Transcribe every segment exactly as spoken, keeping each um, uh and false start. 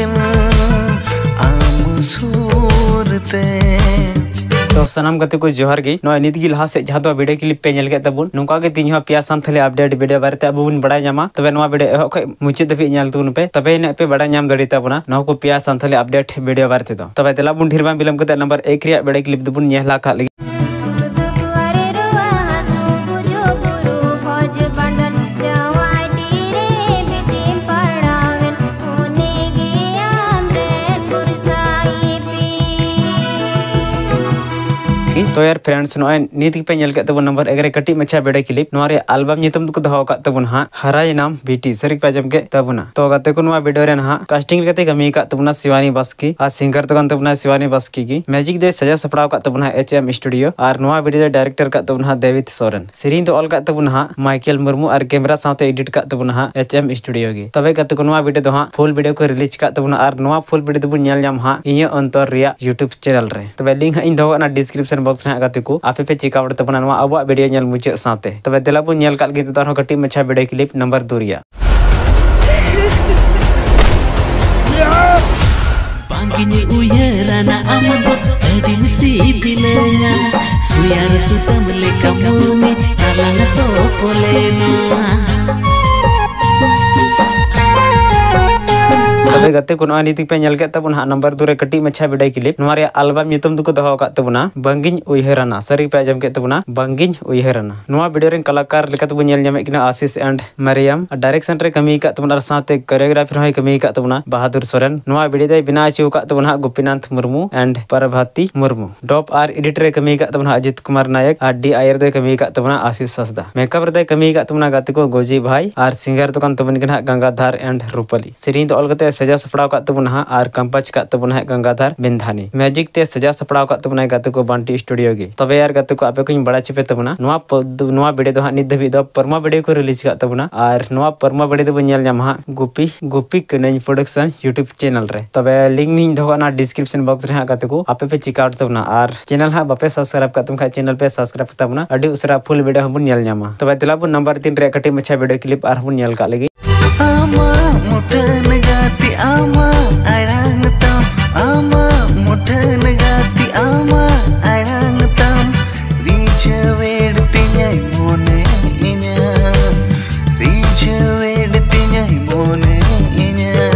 तो सनाम गते को जोहार गे नो नित गी लहा से जहां दो वीडियो क्लिप पे नेल के तबुन नुका के तीन पेया सानथाली अपडेट वीडियो बारे अब बुन बड़ा नामा तबे नो वीडियो एहो ख मुचे दबि नेल तुन पे तबे ने पे बड़ा नाम दड़ी तबना नो को पेया सानथाली अपडेट वीडियो बारे दो तबे तेला बुन ढेर बां बिलम के नंबर एक रिया वीडियो क्लिप दबुन नेला का तो यार फ्रेंड्स नो नीत पे नेल के तबन नंबर एक रे कटी मच्छा वीडियो क्लिप नो रे एल्बम नितम को दहो का तबन हा हराय नाम बीटी सरिक पाजम के तबना तो गते को नो वीडियो रे हा कास्टिंग लेते कमी का तबना शिवानी बास्की आ सिंगर तो गन तबना शिवानी बास्की की म्यूजिक दे सजा सपड़ाव का तबना एचएम स्टूडियो और नो वीडियो डायरेक्टर का तबना देवित सोरेन सिरिन तो ऑल का तबना हा माइकल मुर्मू और कैमरा साथे एडिट का तबना हा एचएम स्टूडियो की तबे गते को नो वीडियो दो हा फुल वीडियो को रिलीज का तबना और नो फुल वीडियो दबन नेल जाम हा इया अंतर रिया यूट्यूब चैनल रे तबे लिंक इन दो ना डिस्क्रिप्शन बॉक्स रे गते को पे चिका उड़ तबना नवा अब वीडियो नेल मुचे साथे तबे देला बु नेल काल गे तो कटी मच्छा वीडियो क्लिप नंबर दो रिया Panggini uyarana amat adi misi pilenya suyar susam lekamumi alana topolena तबे गते को नो नीति पे नेल के तबन हा नंबर दो रे कटी मच्छा वीडियो क्लिप नवा रे एल्बम नितम दुको दहो का तबना बंगिन उयहराना सरी पे जम के तबना बंगिन उयहराना नवा वीडियो रे कलाकार लेका तब नेल जामे किना आशीष एंड मरियम डायरेक्शन रे कमी का तबना साथे कोरियोग्राफी रे कमी का तबना बहादुर सोरेन नवा वीडियो दे बिना चू का तबना गोपीनाथ मुर्मू एंड प्रभाती मुर्मू डॉप आर एडिटर रे कमी का तबना अजित कुमार नायक और डी आयर दे कमी का तबना आशीष हंसदा मेकअप रे कमी का तबना गते को गोजी भाई और सिंगर तो कन तबन किना गंगाधर एंड रूपली सिरिन तो ऑल गते सजा सपड़ाव का तबना हा और कंपच का तबना है गंगाधर बिंधानी मैजिक ते सजा सपड़ाव का तबना गते को बंटी स्टूडियो की तबे यार गते को आपे को बड़ा चिपे तबना नवा नवा वीडियो दो हा नित दबि दो परमा वीडियो को रिलीज का तबना और नवा परमा वीडियो दो नेल जाम हा गोपी गोपी कनेज प्रोडक्शन यूट्यूब चैनल रे तबे लिंक मिन दो ना डिस्क्रिप्शन बॉक्स रे हा गते को आपे पे चेक आउट तबना और चैनल हा बापे सब्सक्राइब का तुम खा चैनल पे सब्सक्राइब तबना अडी उसरा फुल वीडियो हम नेल जामा तबे दिला बु नंबर तीन रे कटी मच्छा वीडियो क्लिप और हम नेल का लगी आमा मुठन गाती आमा आड़ांग तम आमा मुठन गाती आमा आड़ांग तम रीच वेड़ती न्याय मोने इन्या रीच वेड़ती न्याय मोने इन्या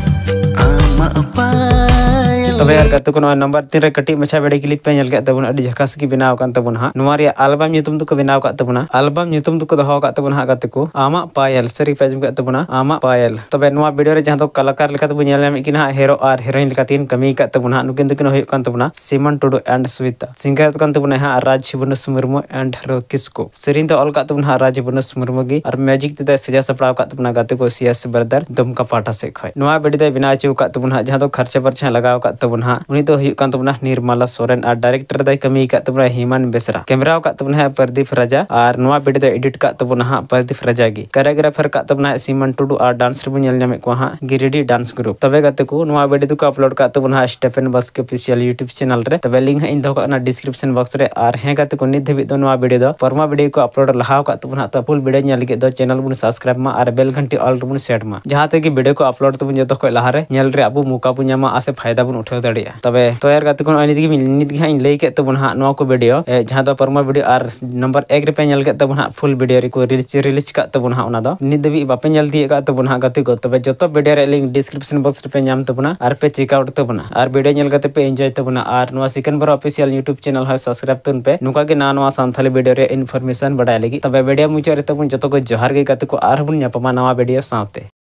आमा पायल तबे यार गते को नंबर तीन रे कटी मच्छा वीडियो क्लिप पे नेल के तबन अडी झकास की बनाव कान तबन हा नवा रे एल्बम नितम दुको बनाव का तबना एल्बम नितम दुको दहो का तबन हा गते को आमा पायल सरी पेजम का तबना आमा पायल तबे नवा वीडियो रे जहां तो कलाकार लेका तब नेल में किना हीरो और हीरोइन लेका तीन कमी का तबना नुकिन दुकिन होय कान तबना सीमन टुडू एंड स्विता सिंगर तो कान तबना हा राज बनस मुर्मू एंड किसको सिरिन तो ऑल का तबना राज बनस मुर्मू की और मैजिक ते सजा सपड़ाव का तबना गते को सीएस ब्रदर दुमका पाटा से खय नवा वीडियो दे बिना चू का तबना जहां तो खर्चा परछा लगाव का तबना उनी तो हुई कान तबना निर्मला सोरेन और डायरेक्टर दे कमी का तबना हेमन बेसरा कैमरा का तबना प्रदीप राजा और नवा वीडियो दे एडिट का तबना प्रदीप राजा की कोरियोग्राफर का तबना सीमन टुडू और डांसर बु नेल जामे को हा गिरिडी डांस ग्रुप तबे गते को नवा वीडियो को अपलोड का तबना Stephen Baske official YouTube channel रे तबे लिंक इन दो का डिस्क्रिप्शन बॉक्स रे और हे गते को नित धबि दो नवा वीडियो दो परमा वीडियो को अपलोड लहाव का तबना त फुल वीडियो नेल के दो चैनल बु सब्सक्राइब मा और बेल घंटी ऑल बु सेट मा जहां तक वीडियो को अपलोड तबन जतो को लहा रे नेल रे अबु मौका बु न्यामा आसे फायदा बु उठाव दड़िया तबे तो यार गते को नित की नित की इन लई के तबना नवा को वीडियो जहां दो परमा वीडियो और नंबर एक रे पे नेल के तबना फुल वीडियो रे को रिलीज रिलीज का तबना ओना दो नित दबि बापे नेल दिए का तबना गते को तबे जतो वीडियो रे लिंक डिस्क्रिप्शन बॉक्स रे पे नाम तबना और पे चेक आउट तबना और वीडियो नेल गते पे एंजॉय तबना और नवा सेकंड बार ऑफिशियल यूट्यूब चैनल है सब्सक्राइब तुन पे नुका के ना नवा सांथाली वीडियो रे इन्फॉर्मेशन बडाय लगी तबे वीडियो मुचे रे तबन जतो को जोहार गे गते को आर बन न्यापमा नवा वीडियो साथे।